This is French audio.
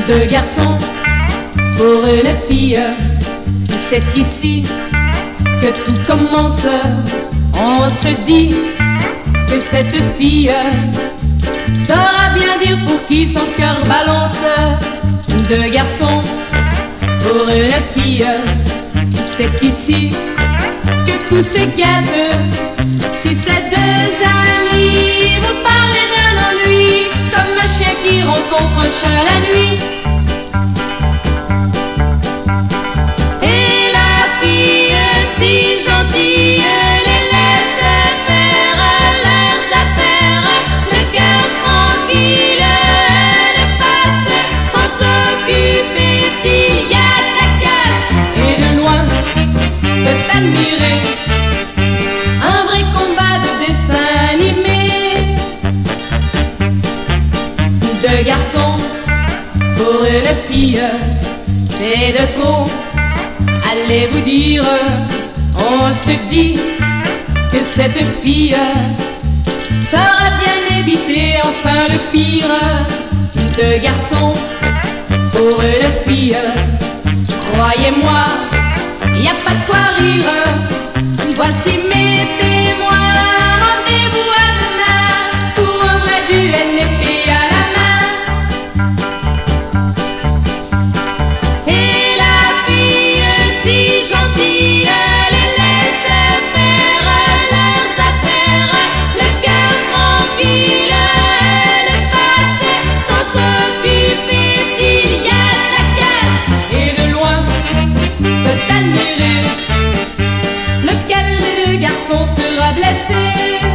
Deux garçons pour une fille. C'est ici que tout commence. On se dit que cette fille saura bien dire pour qui son cœur balance. Deux garçons pour une fille. C'est ici que tout se gâte. Si ces deux amis vous parlez d'un ennui, comme un chien qui rencontre un chat la nuit. Et la fille si gentille les laisse faire leurs affaires. Le cœur tranquille, elle passe sans s'occuper s'il y a de la casse. Et de loin peut admirer un vrai combat de dessin animé. Deux garçons pour une fille, c'est de trop, allez vous dire. On se dit que cette fille saura bien éviter enfin le pire. Deux garçons pour une fille, croyez-moi, y a pas de quoi rire. Voici mes témoins, rendez-vous à demain pour un vrai duel épée à la main. Et la fille si gentille les laisse faire leurs affaires. Le cœur tranquille, elle passe sans s'occuper s'il y a de la casse. Et de loin peut admirer lequel des deux garçons sera blessé.